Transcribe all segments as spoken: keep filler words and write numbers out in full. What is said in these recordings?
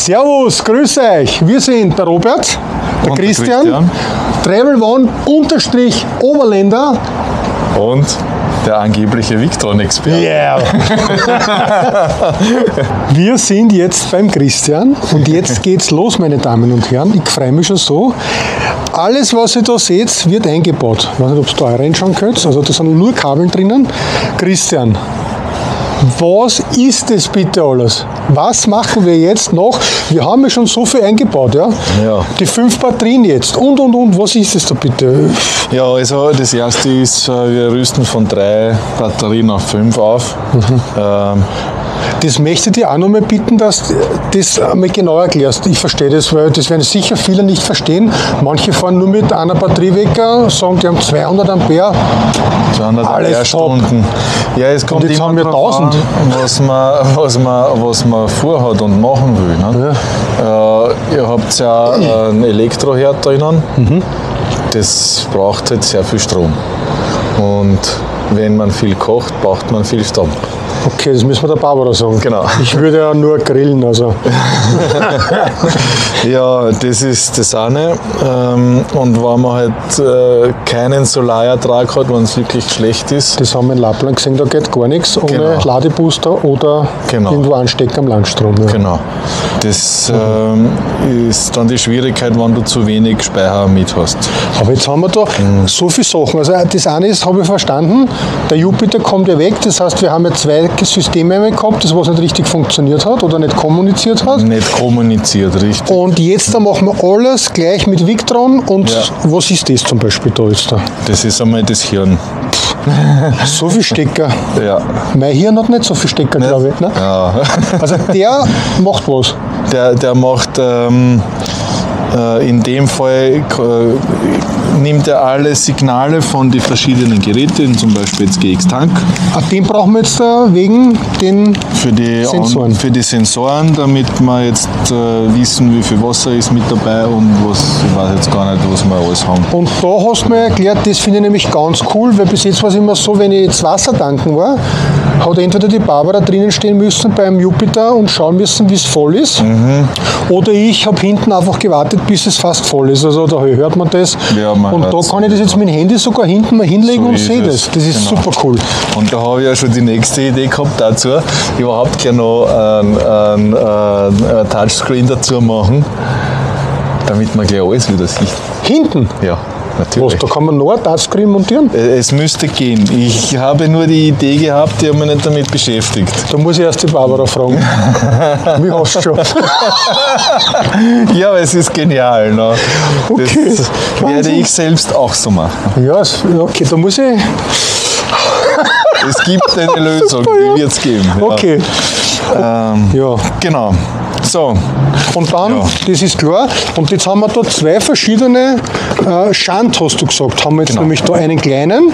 Servus, grüß euch. Wir sind der Robert, der und Christian, der Christian. Travel One unterstrich Oberländer und der angebliche Victron-Experte. Yeah. Wir sind jetzt beim Christian und jetzt geht's los, meine Damen und Herren. Ich freue mich schon so. Alles, was ihr da seht, wird eingebaut. Ich weiß nicht, ob ihr da reinschauen könnt. Also da sind nur Kabel drinnen. Christian, was ist das bitte alles? Was machen wir jetzt noch? Wir haben ja schon so viel eingebaut, ja? Ja. Die fünf Batterien jetzt und und und. Was ist das da bitte? Ja, also das erste ist, wir rüsten von drei Batterien auf fünf auf. Mhm. Ähm, Das möchte ich dir auch noch mal bitten, dass du das einmal genau erklärst. Ich verstehe das, weil das werden sicher viele nicht verstehen. Manche fahren nur mit einer Batterie weg, sagen, die haben zweihundert Ampere. zweihundert Ampere-Stunden. Ja, es kommt Und jetzt immer haben wir drauf an, tausend. was man, was, man, was man vorhat und machen will. Ne? Ja. Äh, ihr habt ja einen Elektroherd drinnen. Mhm. Das braucht halt sehr viel Strom. Und wenn man viel kocht, braucht man viel Strom. Okay, das müssen wir der Barbara sagen. Genau. Ich würde ja nur grillen. Also. Ja, das ist das eine. Und wenn man halt keinen Solarertrag hat, wenn es wirklich schlecht ist. Das haben wir in Lappland gesehen, da geht gar nichts ohne Genau. Ladebooster oder Genau. irgendwo anstecken am Landstrom. Ja. Genau. Das ähm, ist dann die Schwierigkeit, wenn du zu wenig Speicher mit hast. Aber jetzt haben wir da mhm. so viele Sachen. Also das eine ist, habe ich verstanden, der Jupiter kommt ja weg. Das heißt, wir haben ja zwei Systeme einmal gehabt, das was nicht richtig funktioniert hat oder nicht kommuniziert hat. Nicht kommuniziert, richtig. Und jetzt da machen wir alles gleich mit Victron. Und Ja. was ist das zum Beispiel da jetzt da? Das ist einmal das Hirn. So viel Stecker. Ja. Mein Hirn hat nicht so viel Stecker, glaube ich. Ne? Ja. Also der macht was. Der, der macht ähm, äh, in dem Fall äh, nimmt er alle Signale von den verschiedenen Geräten, zum Beispiel jetzt G X Tank. Ah, den brauchen wir jetzt da wegen den Für die Sensoren. Für die Sensoren, damit wir jetzt äh, wissen, wie viel Wasser ist mit dabei und was, ich weiß jetzt gar nicht, was wir alles haben. Und da hast du mir erklärt, das finde ich nämlich ganz cool, weil bis jetzt war es immer so, wenn ich jetzt Wasser tanken war, hat entweder die Barbara drinnen stehen müssen beim Jupiter und schauen müssen, wie es voll ist. Mhm. Oder ich habe hinten einfach gewartet, bis es fast voll ist. Also da hört man das. Ja, man und da hört's. kann ich das jetzt mit dem Handy sogar hinten mal hinlegen So und ist sehe es. das. Das ist Genau. super cool. Und da habe ich ja schon die nächste Idee gehabt dazu, überhaupt gerne noch ein, ein, ein, ein Touchscreen dazu machen, damit man gleich alles wieder sieht. Hinten? Ja, Was, natürlich. da kann man noch ein Touchscreen montieren? Es müsste gehen. Ich habe nur die Idee gehabt, die habe mich nicht damit beschäftigt. Da muss ich erst die Barbara fragen. Wie hast du schon? Ja, aber es ist genial. Ne? Okay. Das werde Wahnsinn. ich selbst auch so machen. Ja, es- okay, da muss ich. Es gibt eine Lösung, die wird es geben. Ja. Okay. Ähm, Ja. Genau. So, Und dann, Ja. das ist klar, und jetzt haben wir da zwei verschiedene äh, Schand, hast du gesagt. Haben wir jetzt Genau. nämlich da einen kleinen,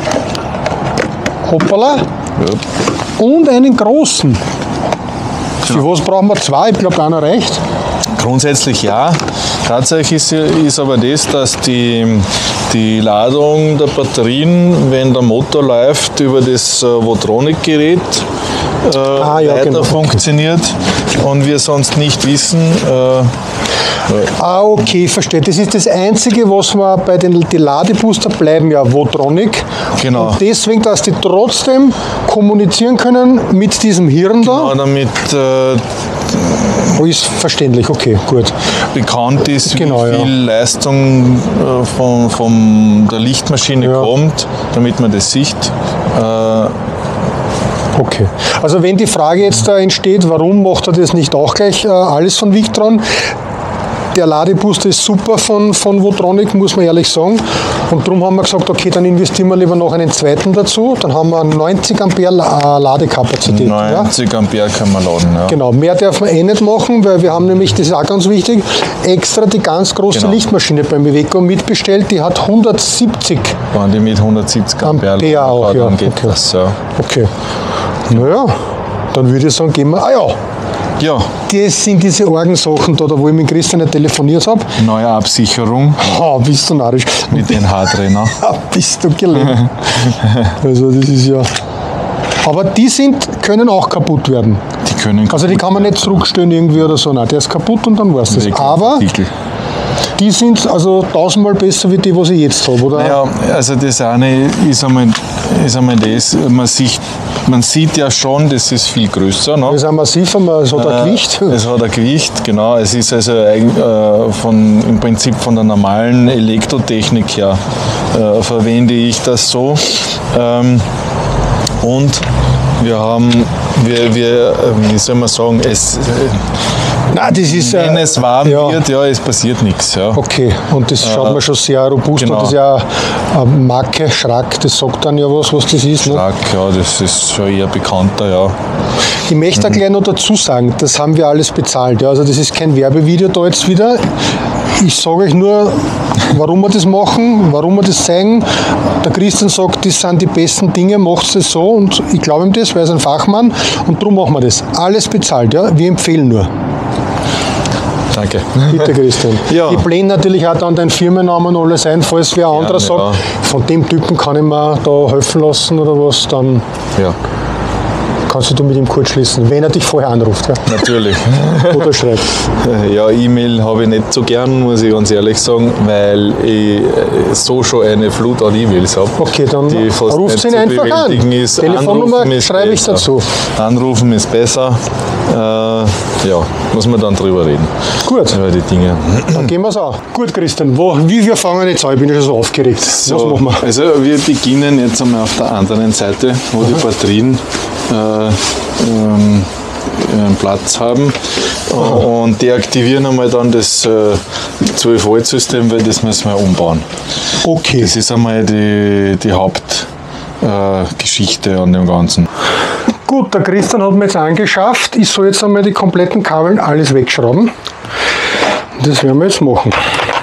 hoppala, ja. und einen großen. Genau. Für was brauchen wir zwei? Ich glaube, einer reicht. Grundsätzlich ja. Tatsächlich ist, ist aber das, dass die, die Ladung der Batterien, wenn der Motor läuft, über das äh, Votronic-Gerät äh, Ah, ja, weiter genau. funktioniert und wir sonst nicht wissen, äh, Ah, okay, verstehe. Das ist das Einzige, was wir bei den die Ladebooster bleiben ja Votronic. Genau. Und deswegen, dass die trotzdem kommunizieren können mit diesem Hirn da. äh, damit äh, Oh, ist verständlich, okay, gut. bekannt ist, Genau, wie ja. viel Leistung äh, von, von der Lichtmaschine Ja. kommt, damit man das sieht. Äh, Okay. Also wenn die Frage jetzt da entsteht, warum macht er das nicht auch gleich äh, alles von Victron? Der Ladebooster ist super von, von Votronic, muss man ehrlich sagen. Und darum haben wir gesagt, okay, dann investieren wir lieber noch einen zweiten dazu. Dann haben wir neunzig Ampere La- äh, Ladekapazität. Ja? neunzig Ampere kann man laden. Ja. Genau, mehr darf man eh nicht machen, weil wir haben nämlich, das ist auch ganz wichtig, extra die ganz große Genau. Lichtmaschine beim Iveco mitbestellt. Die hat hundertsiebzig. Wenn die mit hundertsiebzig Ampere Ampere laden auch, kann, ja. dann geht Okay. das. Ja. Okay. Naja, dann würde ich sagen, gehen wir. Ah ja, Ja, das sind diese Orgensachen da, da wo ich mit Christian nicht telefoniert habe. neue Absicherung Oh, bist du narrisch. mit den Haartrainer. Ah, bist du gelegen. Also das ist ja... Aber die sind, können auch kaputt werden. Die können Also die kann man nicht zurückstellen irgendwie oder so. Nein, der ist kaputt und dann war es das. Aber Artikel. die sind also tausendmal besser wie die, was ich jetzt habe, oder? Naja, also das eine ist einmal, ist einmal das, man sieht, man sieht ja schon, das ist viel größer. Ne? Das ist ein massiver, es hat ein Äh, Gewicht. Es hat ein Gewicht, genau. Es ist also eigen- äh, von, im Prinzip von der normalen Elektrotechnik her äh, verwende ich das so. Ähm, und wir haben, wir, wir, äh, wie soll man sagen, es, äh, Nein, das ist wenn äh, es warm ja. wird, ja, es passiert nichts. Ja. Okay, und das schaut mir schon sehr robust genau. an. Das ist ja eine Marke, Schrack, das sagt dann ja was, was das ist. Ne? Stark, ja, das ist schon eher bekannter, ja. Ich möchte mhm. gleich noch dazu sagen, das haben wir alles bezahlt. Ja. Also das ist kein Werbevideo da jetzt wieder. Ich sage euch nur, warum wir das machen, warum wir das zeigen. Der Christian sagt, das sind die besten Dinge, macht es so und ich glaube ihm das, weil er ist ein Fachmann und darum machen wir das. Alles bezahlt, ja. Wir empfehlen nur. Danke. Bitte, Christian. Ja. Ich blende natürlich auch dann deinen Firmennamen und alles ein, falls wer anderer Gerne, sagt, ja. von dem Typen kann ich mir da helfen lassen oder was, dann Ja, kannst du mit ihm kurz schließen, wenn er dich vorher anruft. Ja. natürlich. Oder schreibt. Ja, E-Mail habe ich nicht so gern, muss ich ganz ehrlich sagen, weil ich so schon eine Flut an E-Mails habe. Okay, dann die fast ruft nicht ihn zu einfach an. bewältigen ist. Telefonnummer Anrufen ist schreibe ich besser. dazu. Anrufen ist besser. Äh, ja, muss man dann drüber reden. Gut, Über die Dinge. dann gehen wir es auch. Gut, Christian, wo, wie wir fangen jetzt an? Ich bin ja schon so aufgeregt. So, Was machen wir? Also wir beginnen jetzt einmal auf der anderen Seite, wo die Batterien äh, ähm, ihren Platz haben. Und deaktivieren einmal dann das äh, zwölf Volt System, weil das müssen wir umbauen. Okay. Das ist einmal die, die Hauptgeschichte äh, Geschichte an dem Ganzen. Gut, der Christian hat mir jetzt angeschafft. Ich soll jetzt einmal die kompletten Kabeln alles wegschrauben. Das werden wir jetzt machen.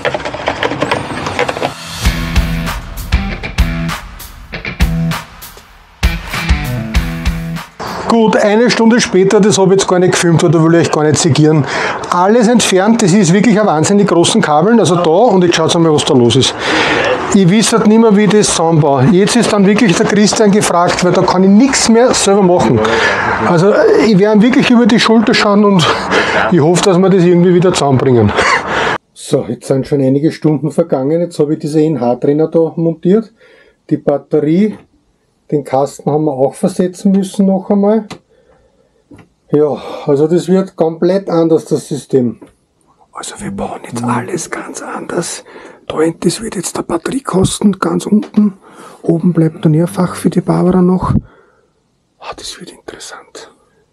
Gut, eine Stunde später, das habe ich jetzt gar nicht gefilmt, oder will ich euch gar nicht segieren. Alles entfernt, das ist wirklich ein Wahnsinn, die großen Kabeln, also da, und jetzt schaut mal, was da los ist. Ich weiß halt nicht mehr, wie ich das zusammenbaue. Jetzt ist dann wirklich der Christian gefragt, weil da kann ich nichts mehr selber machen. Also ich werde ihm wirklich über die Schulter schauen und ich hoffe, dass wir das irgendwie wieder zusammenbringen. So, jetzt sind schon einige Stunden vergangen. Jetzt habe ich diese N H-Trenner da montiert. Die Batterie, den Kasten haben wir auch versetzen müssen noch einmal. Ja, also das wird komplett anders, das System. Also wir bauen jetzt alles ganz anders. Da hinten, das wird jetzt der Batteriekasten ganz unten. Oben bleibt dann ihr Fach für die Barbara noch. Ah, das wird interessant.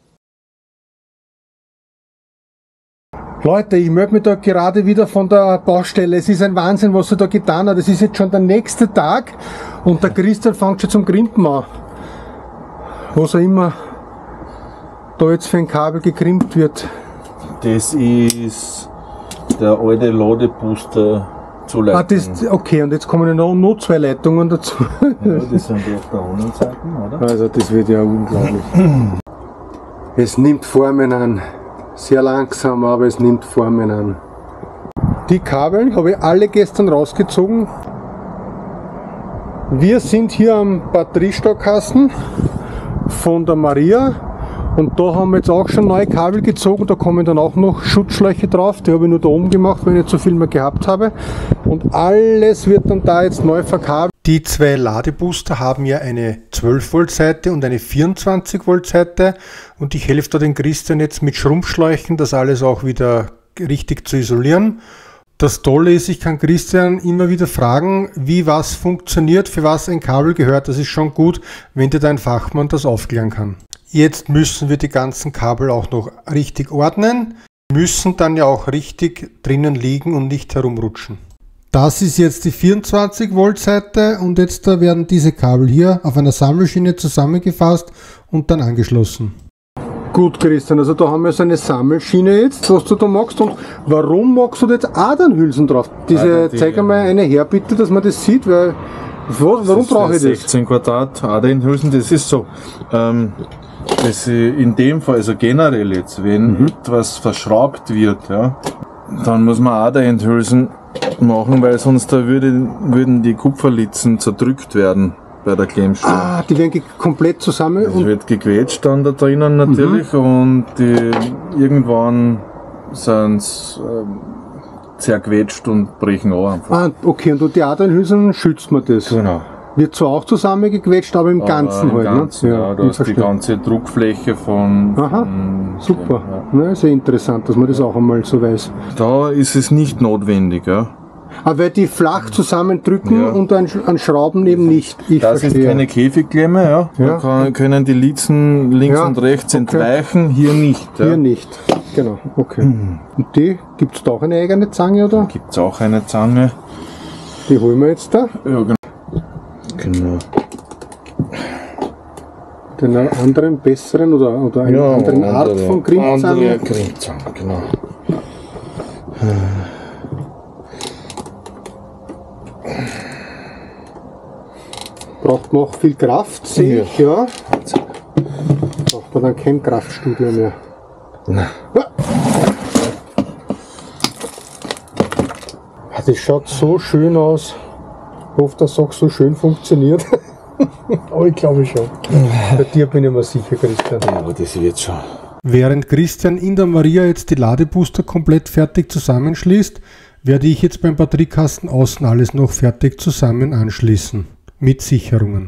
Leute, ich melde mich da gerade wieder von der Baustelle. Es ist ein Wahnsinn, was er da getan hat. Es ist jetzt schon der nächste Tag und der Christian fängt schon zum Grimpen an. Was auch immer da jetzt für ein Kabel gekrimpt wird. Das ist der alte Ladebooster zur Leitung. Ah, das, okay, und jetzt kommen ja noch, noch zwei Leitungen dazu. Ja, das sind die auf der anderen Seite, oder? Also das wird ja unglaublich. Es nimmt Formen an. Sehr langsam, aber es nimmt Formen an. Die Kabel habe ich alle gestern rausgezogen. Wir sind hier am Batteriestockasten von der Maria und da haben wir jetzt auch schon neue Kabel gezogen. Da kommen dann auch noch Schutzschläuche drauf. Die habe ich nur da oben gemacht, weil ich nicht so viel mehr gehabt habe. Und alles wird dann da jetzt neu verkabelt. Die zwei Ladebooster haben ja eine zwölf Volt Seite und eine vierundzwanzig Volt Seite und ich helfe da den Christian jetzt mit Schrumpfschläuchen, das alles auch wieder richtig zu isolieren. Das Tolle ist, ich kann Christian immer wieder fragen, wie was funktioniert, für was ein Kabel gehört. Das ist schon gut, wenn dir dein Fachmann das aufklären kann. Jetzt müssen wir die ganzen Kabel auch noch richtig ordnen, müssen dann ja auch richtig drinnen liegen und nicht herumrutschen. Das ist jetzt die vierundzwanzig Volt Seite und jetzt da werden diese Kabel hier auf einer Sammelschiene zusammengefasst und dann angeschlossen. Gut, Christian, also da haben wir so eine Sammelschiene jetzt, was du da machst. Und warum machst du da jetzt Adernhülsen drauf? Diese, die, zeig einmal eine her bitte, dass man das sieht, weil was, warum brauche ich das? sechzehn Quadrat Adernhülsen, das ist so. Ähm, das in dem Fall, also generell jetzt, wenn mhm. etwas verschraubt wird, ja, dann muss man Aderenthülsen machen, weil sonst da würde, würden die Kupferlitzen zerdrückt werden. bei der Klemmstelle. Ah, die werden komplett zusammen. Es wird gequetscht dann da drinnen natürlich mhm. und die, irgendwann sind sie ähm, zerquetscht und brechen auch einfach. Ah, okay, und die anderen Hülsen schützt man das? Genau. Wird zwar auch zusammengequetscht, aber im aber Ganzen im halt. Ganzen, ne? ja, ja, da ist die ganze Druckfläche von... Aha, von, super. Ja. Ja, sehr interessant, dass man das auch einmal so weiß. Da ist es nicht notwendig, ja. Aber weil die flach zusammendrücken ja. und an, an Schrauben eben nicht. Ich das verstehe. Ist keine Käfigklemme, ja. ja. Da kann, können die Litzen links ja. und rechts okay. entweichen, hier nicht. Ja. Hier nicht, genau. Okay. Mhm. Und die, gibt es da auch eine eigene Zange, oder? Gibt es auch eine Zange. Die holen wir jetzt da. Ja, genau. Genau. Den anderen besseren oder, oder eine ja, anderen Art andere, von Grimmzange? Andere Grimmzange, genau. Braucht man auch viel Kraft, sehe ich, ja. Braucht man dann kein Kraftstudio mehr. Nein. Ja. Das schaut so schön aus. Ich hoffe, dass es auch so schön funktioniert. Aber ich glaube schon. Bei dir bin ich mir sicher, Christian. Ja, aber das wird schon. Während Christian in der Maria jetzt die Ladebooster komplett fertig zusammenschließt, werde ich jetzt beim Batteriekasten außen alles noch fertig zusammen anschließen. Mit Sicherungen.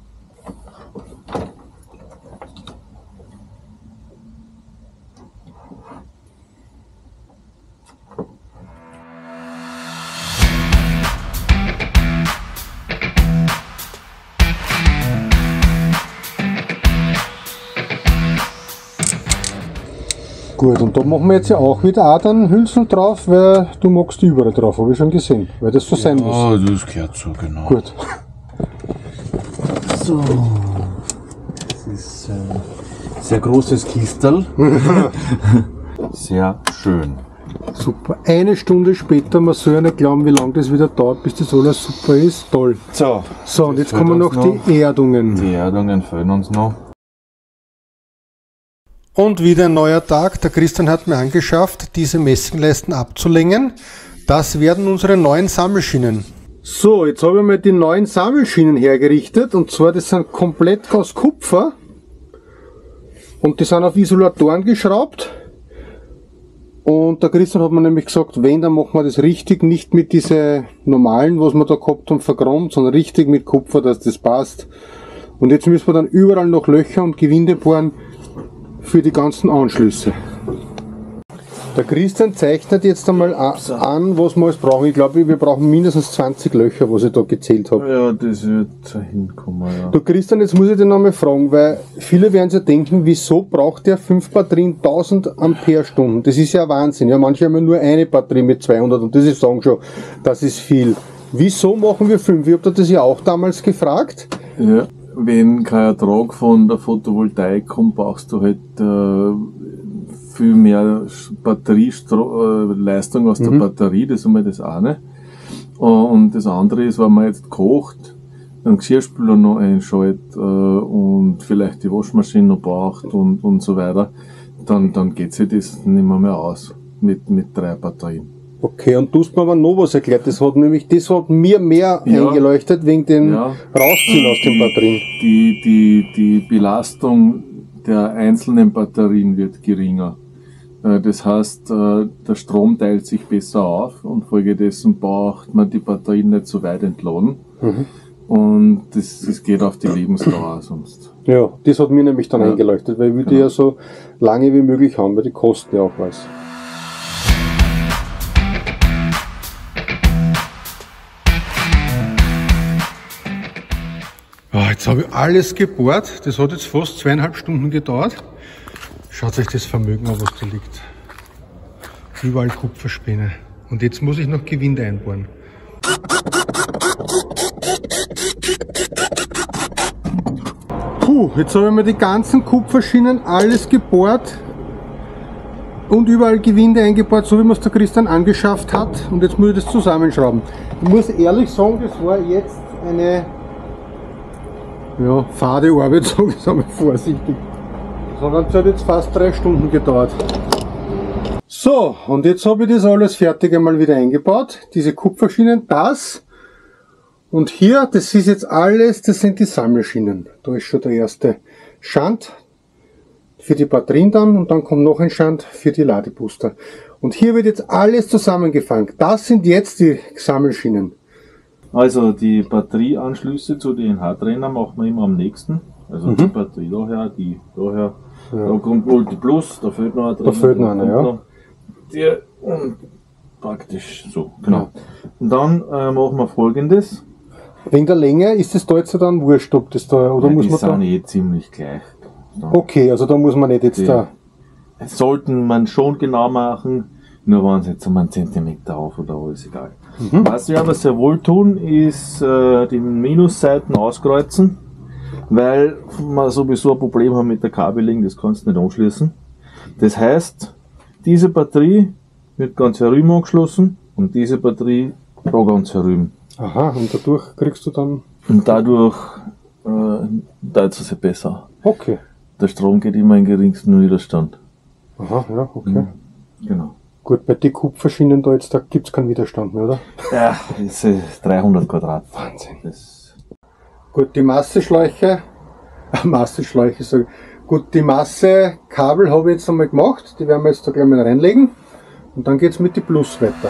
Gut, und da machen wir jetzt ja auch wieder Adernhülsen drauf, weil du magst die überall drauf, habe ich schon gesehen, weil das so ja, sein muss. Ja, das gehört so, genau. Gut. So, das ist ein äh, sehr großes Kistel. Sehr schön. Super. Eine Stunde später, man soll ja nicht glauben, wie lange das wieder dauert, bis das alles super ist. Toll. So, so und jetzt kommen noch, noch die Erdungen. Die Erdungen fehlen uns noch. Und wieder ein neuer Tag. Der Christian hat mir angeschafft, diese Messingleisten abzulängen. Das werden unsere neuen Sammelschienen. So, jetzt habe ich mir die neuen Sammelschienen hergerichtet. Und zwar, das sind komplett aus Kupfer. Und die sind auf Isolatoren geschraubt. Und der Christian hat mir nämlich gesagt, wenn, dann machen wir das richtig. Nicht mit diesen normalen, was wir da gehabt haben, verchromt, sondern richtig mit Kupfer, dass das passt. Und jetzt müssen wir dann überall noch Löcher und Gewinde bohren für die ganzen Anschlüsse. Der Christian zeichnet jetzt einmal an, was wir alles brauchen. Ich glaube, wir brauchen mindestens zwanzig Löcher, was ich da gezählt habe. Ja, das wird hinkommen, ja. Du Christian, jetzt muss ich dich nochmal fragen, weil viele werden sich denken, wieso braucht der fünf Batterien tausend Ampere-Stunden? Das ist ja Wahnsinn. Ja, manche haben ja nur eine Batterie mit zweihundert und das ist, sagen schon, das ist viel. Wieso machen wir fünf? Ich habe das ja auch damals gefragt. Ja. Wenn kein Ertrag von der Photovoltaik kommt, brauchst du halt äh, viel mehr Batterieleistung aus der mhm. Batterie, das ist einmal das eine. Und das andere ist, wenn man jetzt kocht, einen Geschirrspüler noch einschaltet äh, und vielleicht die Waschmaschine noch braucht und, und so weiter, dann, dann geht sich das nicht mehr, mehr aus mit, mit drei Batterien. Okay, und du hast mir aber noch was erklärt, das hat nämlich, das hat mir mehr ja, eingeleuchtet wegen dem ja, Rausziehen aus den Batterien. Die, die, die Belastung der einzelnen Batterien wird geringer. Das heißt, der Strom teilt sich besser auf und folgedessen braucht man die Batterien nicht so weit entladen. Mhm. Und das, das geht auf die Lebensdauer sonst. Ja, das hat mir nämlich dann ja, eingeleuchtet, weil ich will genau. die ja so lange wie möglich haben, weil die kosten ja auch was. Jetzt habe ich alles gebohrt. Das hat jetzt fast zweieinhalb Stunden gedauert. Schaut euch das Vermögen an, was da liegt. Überall Kupferspäne. Und jetzt muss ich noch Gewinde einbohren. Puh, jetzt habe ich mir die ganzen Kupferschienen alles gebohrt und überall Gewinde eingebohrt, so wie man es der Christian angeschafft hat. Und jetzt muss ich das zusammenschrauben. Ich muss ehrlich sagen, das war jetzt eine ja, fade Arbeit, sage ich einmal vorsichtig. Das hat jetzt fast drei Stunden gedauert. So, und jetzt habe ich das alles fertig einmal wieder eingebaut. Diese Kupferschienen, das Und hier, das ist jetzt alles, das sind die Sammelschienen. Da ist schon der erste Schand für die Batterien dann und dann kommt noch ein Schand für die Ladebooster. Und hier wird jetzt alles zusammengefangen. Das sind jetzt die Sammelschienen. Also die Batterieanschlüsse zu den H-Trainer machen wir immer am nächsten. Also Mhm. die Batterie daher, die daher. Ja. Da kommt Multi Plus, da fehlt noch eine Da fehlt noch eine, ja. Die, und praktisch so, genau. Und dann äh, machen wir Folgendes. Wegen der Länge ist es da jetzt dann wurscht, ob das da, oder Ja, muss die man sind da... eh ziemlich gleich. Da Okay, also da muss man nicht jetzt Die- da... sollten man schon genau machen, nur wenn es jetzt um einen Zentimeter auf oder alles egal. Mhm. Was wir aber sehr wohl tun, ist äh, die Minusseiten auskreuzen, weil wir sowieso ein Problem haben mit der Kabelung, das kannst du nicht anschließen. Das heißt, diese Batterie wird ganz herüben angeschlossen und diese Batterie da ganz herüben. Aha, und dadurch kriegst du dann... Und dadurch äh, tut es sich besser. Okay. Der Strom geht immer in geringsten Widerstand. Aha, ja, okay. Genau. Gut, bei den Kupferschienen da jetzt, da gibt's keinen Widerstand mehr, oder? Ja, das ist dreihundert Quadrat. Wahnsinn. Das Gut, die Masseschläuche, äh, Masseschläuche, sag ich. Gut, die Massekabel habe ich jetzt einmal gemacht, die werden wir jetzt da gleich mal reinlegen und dann geht's mit die Plus weiter.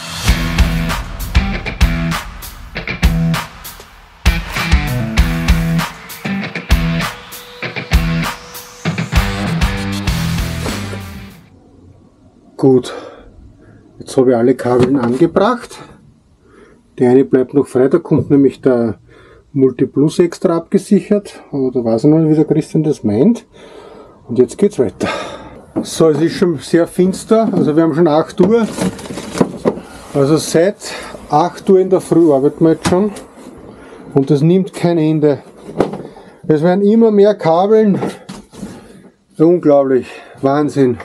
Gut, jetzt habe ich alle Kabeln angebracht. Der eine bleibt noch frei, da kommt nämlich der Multi Plus extra abgesichert. Aber da weiß ich noch nicht, wie der Christian das meint. Und jetzt geht's weiter. So, es ist schon sehr finster, also wir haben schon acht Uhr. Also seit acht Uhr in der Früh arbeiten wir jetzt schon. Und das nimmt kein Ende. Es werden immer mehr Kabeln. Unglaublich, Wahnsinn.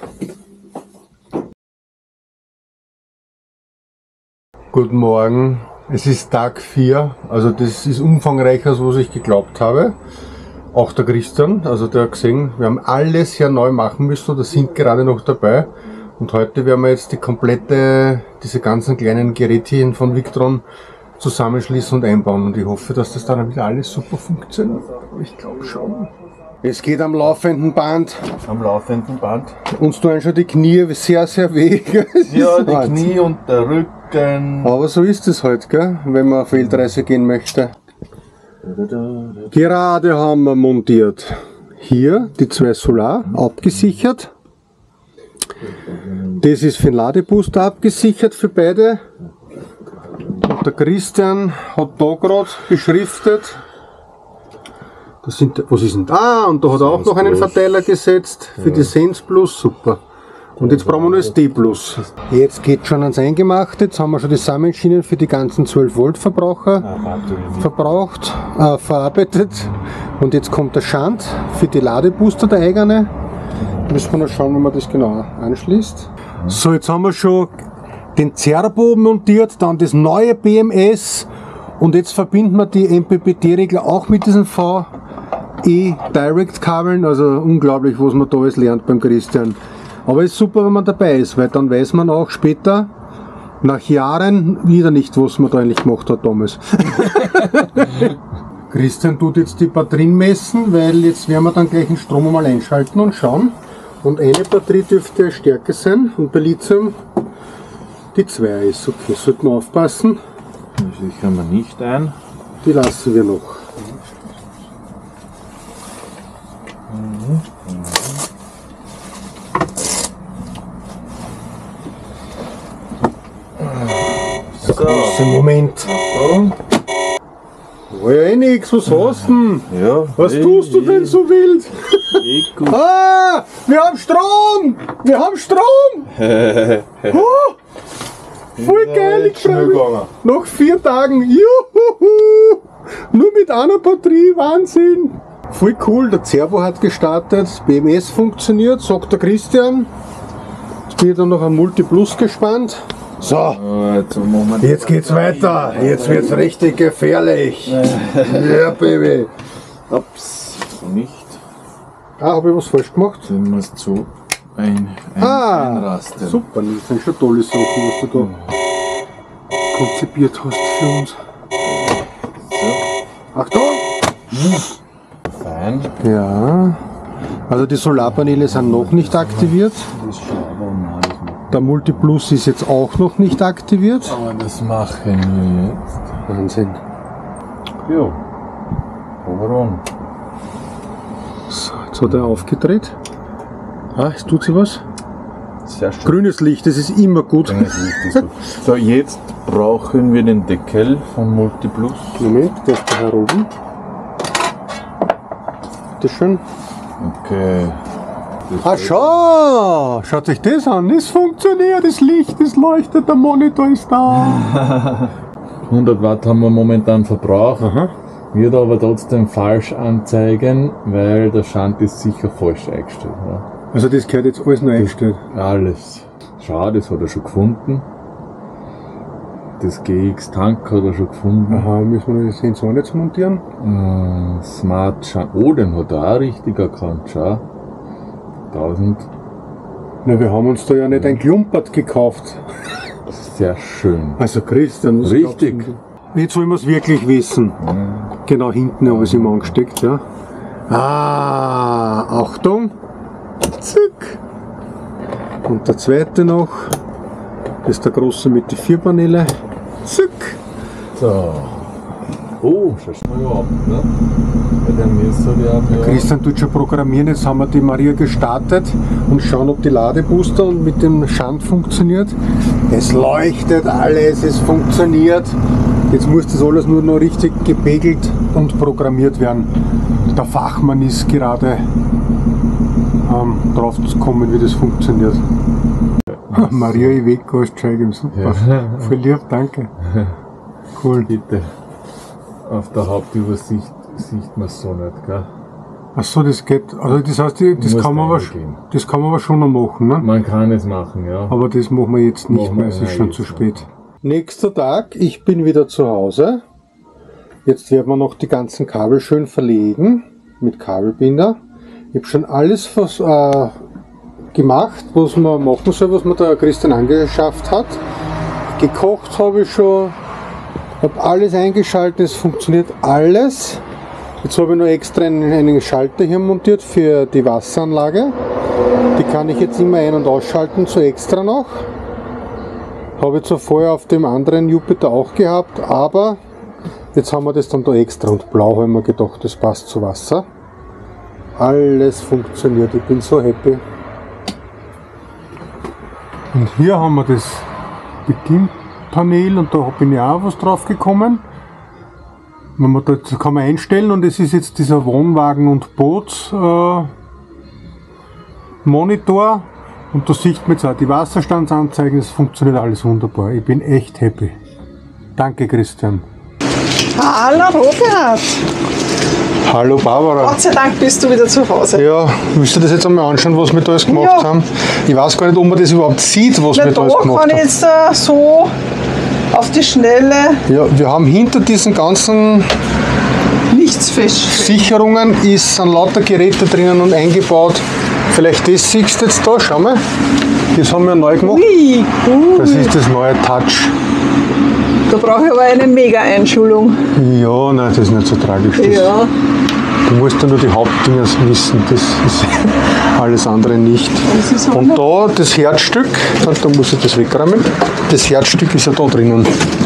Guten Morgen, es ist Tag vier, also das ist umfangreicher, als was ich geglaubt habe. Auch der Christian, also der hat gesehen, wir haben alles hier neu machen müssen oder sind gerade noch dabei. Und heute werden wir jetzt die komplette, diese ganzen kleinen Gerätchen von Victron zusammenschließen und einbauen. Und ich hoffe, dass das dann wieder alles super funktioniert. Ich glaube schon. Es geht am laufenden Band. am laufenden Band. Uns tun schon die Knie sehr, sehr weh. Es Ja, ist die hart. Knie und der Rücken. Aber so ist es halt, gell? Wenn man auf Weltreise gehen möchte. Gerade haben wir montiert. Hier die zwei Solar abgesichert. Das ist für den Ladebooster abgesichert für beide. Und der Christian hat da gerade beschriftet. Das sind, was ist denn da? Ah, und da hat er auch noch einen Verteiler gesetzt für die Sense Plus, super. Und jetzt brauchen wir noch das D Plus. Jetzt geht schon ans Eingemachte, jetzt haben wir schon die Sammelschienen für die ganzen zwölf Volt Verbraucher verbraucht, äh, verarbeitet. Und jetzt kommt der Schand für die Ladebooster, der eigene. Müssen wir noch schauen, wie man das genau anschließt. So, jetzt haben wir schon den Zerbo montiert, dann das neue B M S und jetzt verbinden wir die M P P T-Regler auch mit diesen V E-Direct-Kabeln. Also unglaublich, was man da alles lernt beim Christian. Aber es ist super, wenn man dabei ist, weil dann weiß man auch später, nach Jahren, wieder nicht, was man da eigentlich gemacht hat damals. Christian tut jetzt die Batterien messen, weil jetzt werden wir dann gleich den Strom mal einschalten und schauen. Und eine Batterie dürfte stärker sein und bei Lithium die zwei ist. Okay, sollten wir aufpassen. Das sichern wir nicht ein. Die lassen wir noch. So. Großer Moment. War ja eh nix, was hast du denn? Ja. Was eh, tust du denn eh, so wild? Eh gut. Ah, wir haben Strom! Wir haben Strom! Oh, voll geil, ich freue mich. Nach vier Tagen, juhu! Nur mit einer Batterie, Wahnsinn! Voll cool, der Zervo hat gestartet, B M S funktioniert, sagt der Christian. Jetzt bin ich dann noch am Multi Plus gespannt. So, Jetzt, machen wir jetzt geht's weiter. Jetzt wird's richtig gefährlich. Ja, Baby. Ups, nicht. Ah, habe ich was falsch gemacht? Wenn wir es zu ein, ein, Ah, einrasten. super, das sind schon tolle Sachen, was du da konzipiert hast für uns. Achtung! Fein. Ja. Also die Solarpaneele sind noch nicht aktiviert. Der Multiplus ist jetzt auch noch nicht aktiviert. Aber das machen wir jetzt. Wahnsinn. Ja. Warum? So, jetzt hat er aufgedreht. Ah, es tut sich was. Sehr schön. Grünes Licht, das ist immer gut. Grünes Licht ist gut. So, jetzt brauchen wir den Deckel vom Multiplus. Moment, der ist da heroben. Bitte schön. Okay. Ah, schau! Schaut euch das an, es funktioniert, das Licht, es leuchtet, der Monitor ist da. hundert Watt haben wir momentan Verbrauch. Aha. Wird aber trotzdem falsch anzeigen, weil der Schand ist sicher falsch eingestellt. Ja. Also das gehört jetzt alles neu eingestellt. Alles. Schau, das hat er schon gefunden. Das G X-Tank hat er schon gefunden. Aha, müssen wir noch die Sensoren jetzt montieren? Äh, Smart Schand. Oh, den hat er auch richtig erkannt. Schau. tausend. Na, wir haben uns da ja nicht ein Klumpert gekauft. Sehr schön. Also Christian, was Richtig. glaubst du? Jetzt wollen wir es wirklich wissen. Genau hinten habe ich es immer angesteckt, ja. Ah, Achtung. Zick. Und der zweite noch. Das ist der große mit den vier Paneele. Zick. So. Oh, schau mal ab, ne? Bei der Messer, die haben ja. Christian tut schon programmieren, jetzt haben wir die Maria gestartet und schauen, ob die Ladebooster und mit dem Schand funktioniert. Es leuchtet alles, es funktioniert. Jetzt muss das alles nur noch richtig gepegelt und programmiert werden. Der Fachmann ist gerade ähm, drauf zu kommen, wie das funktioniert. Maria Iveco ist schon super. Ja. Voll lieb, danke. Cool. Bitte. Auf der Hauptübersicht sieht man es so nicht, gell? Achso, das geht. Also das heißt, das Muss kann, man aber, reingehen. das kann man aber schon noch machen, ne? Man kann es machen, ja. Aber das machen wir jetzt nicht Machen mehr, wir- es ist nein, schon jetzt zu nicht. spät. Nächster Tag, ich bin wieder zu Hause. Jetzt werden wir noch die ganzen Kabel schön verlegen mit Kabelbinder. Ich habe schon alles vers- äh, gemacht, was man machen soll, was mir der Christian angeschafft hat. Gekocht habe ich schon, habe alles eingeschaltet, es funktioniert alles. Jetzt habe ich noch extra einen, einen Schalter hier montiert für die Wasseranlage. Die kann ich jetzt immer ein- und ausschalten, so extra noch. Habe ich zwar vorher auf dem anderen Jupiter auch gehabt, aber jetzt haben wir das dann da extra. Und blau habe ich mir gedacht, das passt zu Wasser. Alles funktioniert, ich bin so happy. Und hier haben wir das Bedienpanel und da bin ich auch was drauf gekommen. Wenn man da, das kann man einstellen und es ist jetzt dieser Wohnwagen- und Boots-Monitor. Und da sieht man jetzt auch die Wasserstandsanzeigen, es funktioniert alles wunderbar. Ich bin echt happy. Danke, Christian. Hallo Robert! Hallo Barbara. Gott sei Dank bist du wieder zu Hause. Ja, willst du das jetzt einmal anschauen, was wir da alles gemacht Ja. haben? Ich weiß gar nicht, ob man das überhaupt sieht, was Na, wir da da alles kann gemacht ich haben. jetzt äh, so auf die Schnelle Ja, wir haben hinter diesen ganzen nichts feststellen. Sicherungen ist, sind lauter Geräte drinnen und eingebaut. Vielleicht das siehst du jetzt da, schau mal. Das haben wir neu gemacht. Ui, Das ui. ist das neue Touch. Da brauche ich aber eine Mega-Einschulung. Ja, nein, das ist nicht so tragisch. Das, Ja. Du musst ja nur die Hauptdinger wissen, das ist alles andere nicht. Das ist Und da das Herzstück, da muss ich das wegräumen, das Herzstück ist ja da drinnen.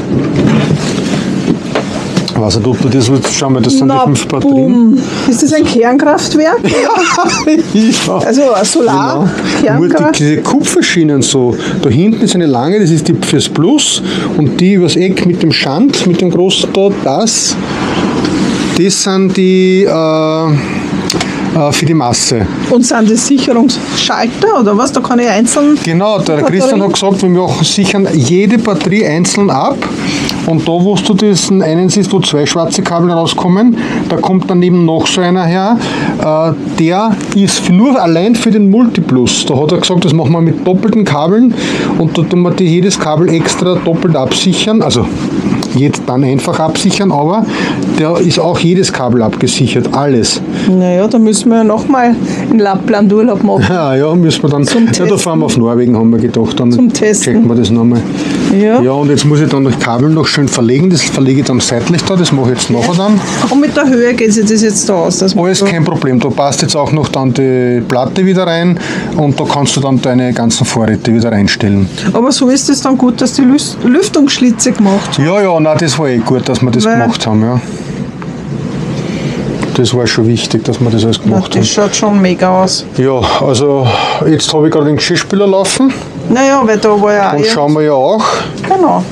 Ich weiß nicht, ob du das willst, schau mal, das sind Na, die fünf Batterien. bumm. Ist das ein Kernkraftwerk? Ja. Also ein Solar? Nur die, Kernkraft? diese Kupferschienen so, da hinten ist eine lange, das ist die fürs Plus und die übers Eck mit dem Schand, mit dem großen da, das, das sind die äh, äh, für die Masse. Und sind das Sicherungsschalter oder was? Da kann ich einzeln. Genau, der Batterie? Christian hat gesagt, wir machen sichern jede Batterie einzeln ab. Und da, wo du diesen einen siehst, wo zwei schwarze Kabel rauskommen, da kommt daneben noch so einer her. Äh, der ist für, nur allein für den Multiplus. Da hat er gesagt, das machen wir mit doppelten Kabeln und da tun wir die, jedes Kabel extra doppelt absichern. Also jetzt dann einfach absichern, aber da ist auch jedes Kabel abgesichert, alles. Naja, da müssen wir ja nochmal in Lappland Urlaub machen. Ja, ja, müssen wir dann. Zum Ja, da Testen. fahren wir auf Norwegen, haben wir gedacht. Dann Zum Testen. checken wir das nochmal. Ja. Ja, und jetzt muss ich dann das Kabel noch schön verlegen. Das verlege ich dann seitlich da, das mache ich jetzt nachher dann. Und mit der Höhe geht sich das jetzt da aus? Dass man Alles so- kein Problem. Da passt jetzt auch noch dann die Platte wieder rein und da kannst du dann deine ganzen Vorräte wieder reinstellen. Aber so ist es dann gut, dass die Lüs- Lüftungsschlitze gemacht Ja, ja, nein, das war eh gut, dass wir das Weil- gemacht haben, ja. Das war schon wichtig, dass wir das alles haben. gemacht Das schaut schon mega aus. haben. Ja, also jetzt habe ich gerade den Geschirrspüler laufen Naja, weil da war ja auch. und schauen wir ja auch. Genau.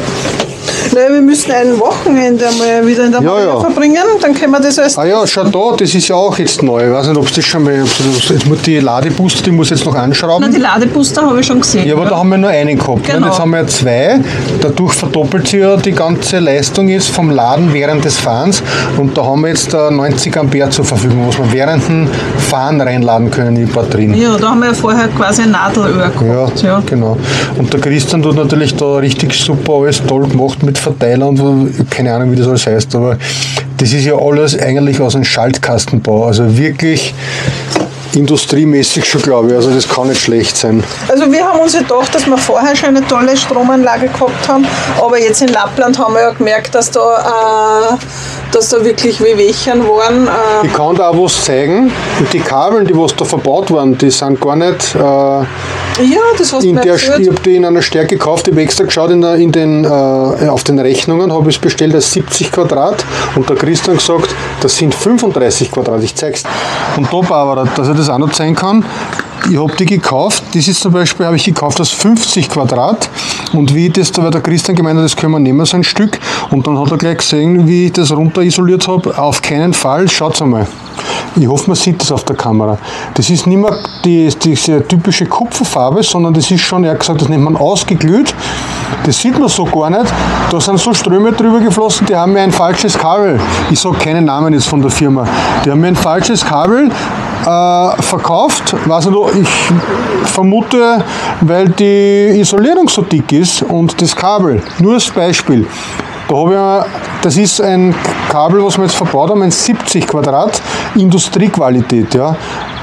Naja, wir müssen ein Wochenende mal wieder in der Ja, Marina ja. verbringen, dann können wir das als. Ah ja, schau da, das ist ja auch jetzt neu. Ich weiß nicht, ob es das schon mal. Jetzt muss die Ladebooster, die muss ich jetzt noch Na, anschrauben. die Ladebooster habe ich schon gesehen. Ja, aber da haben wir nur einen gehabt. Ne? Genau. Jetzt haben wir ja zwei. Dadurch verdoppelt sich ja die ganze Leistung jetzt vom Laden während des Fahrens. Und da haben wir jetzt äh, neunzig Ampere zur Verfügung, was wir während dem Fahren reinladen können in die Batterien. Ja, da haben wir ja vorher quasi ein Nadelöhr gehabt. Ja, Ja. genau. Und der Christian tut natürlich da richtig super alles toll gemacht mit Verteiler und so. Ich hab keine Ahnung, wie das alles heißt, aber das ist ja alles eigentlich aus einem Schaltkastenbau. Also wirklich industriemäßig schon, glaube ich. Also das kann nicht schlecht sein. Also wir haben uns ja gedacht, dass wir vorher schon eine tolle Stromanlage gehabt haben, aber jetzt in Lappland haben wir ja gemerkt, dass da, äh, dass da wirklich Wehwehchen waren. Äh, Ich kann da auch was zeigen. Und die Kabel, die was da verbaut waren, die sind gar nicht äh, ja, das hast du in mir der, erzählt. ich habe die in einer Stärke gekauft. Ich habe extra geschaut in der, in den, äh, auf den Rechnungen, habe ich es bestellt als siebzig Quadrat und der Christian gesagt, das sind fünfunddreißig Quadrat. Ich zeig's. Und da, Barbara, dass ich das auch noch zeigen kann. Ich habe die gekauft, das ist zum Beispiel, habe ich gekauft aus fünfzig Quadrat und wie ich das, da war der Christian gemeint, hat, das können wir nehmen, so ein Stück, und dann hat er gleich gesehen, wie ich das runter isoliert habe, auf keinen Fall, schaut einmal. Ich hoffe, man sieht das auf der Kamera. Das ist nicht mehr die, diese typische Kupferfarbe, sondern das ist schon, er hat gesagt, das nennt man ausgeglüht. Das sieht man so gar nicht. Da sind so Ströme drüber geflossen, die haben mir ein falsches Kabel, ich sage keinen Namen jetzt von der Firma, die haben mir ein falsches Kabel äh, verkauft. Weiß nicht, ich vermute, weil die Isolierung so dick ist und das Kabel, nur als Beispiel. Da habe ich, mir- das ist ein Kabel, was wir jetzt verbaut haben, ein siebzig Quadrat, Industriequalität. Ja.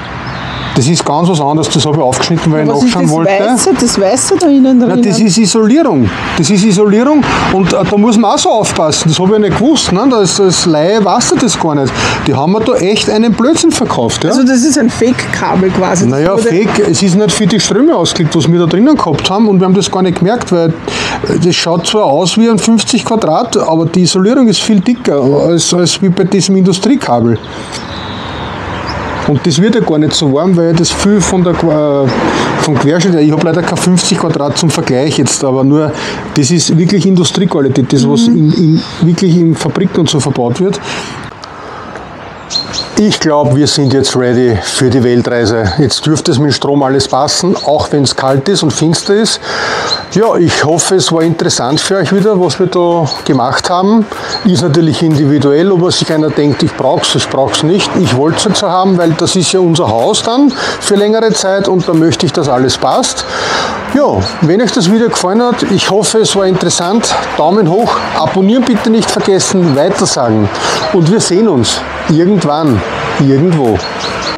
Das ist ganz was anderes, das habe ich aufgeschnitten, weil ich Was ist nachschauen das wollte. Weiße, das Weiße da innen Na, drin? das ist Isolierung. Das ist Isolierung und äh, da muss man auch so aufpassen. Das habe ich nicht gewusst. Ne? Das, als Laie weißt du das gar nicht. Die haben mir da echt einen Blödsinn verkauft. Ja? Also das ist ein Fake-Kabel quasi. Das Naja, wurde- fake, es ist nicht für die Ströme ausgelegt, was wir da drinnen gehabt haben und wir haben das gar nicht gemerkt, weil äh, das schaut zwar aus wie ein fünfzig Quadrat, aber die Isolierung ist viel dicker als, als wie bei diesem Industriekabel. Und das wird ja gar nicht so warm, weil das viel von der, äh, vom Querschnitt, ich habe leider kein fünfzig Quadrat zum Vergleich jetzt, aber nur, das ist wirklich Industriequalität, das was in, in, wirklich in Fabriken und so verbaut wird. Ich glaube, wir sind jetzt ready für die Weltreise. Jetzt dürfte es mit dem Strom alles passen, auch wenn es kalt ist und finster ist. Ja, ich hoffe, es war interessant für euch wieder, was wir da gemacht haben. Ist natürlich individuell, ob sich einer denkt, ich brauche es, ich brauche es nicht. Ich wollte es jetzt so haben, weil das ist ja unser Haus dann für längere Zeit und da möchte ich, dass alles passt. Ja, wenn euch das Video gefallen hat, ich hoffe, es war interessant. Daumen hoch, abonnieren bitte nicht vergessen, weitersagen. Und wir sehen uns irgendwann, irgendwo.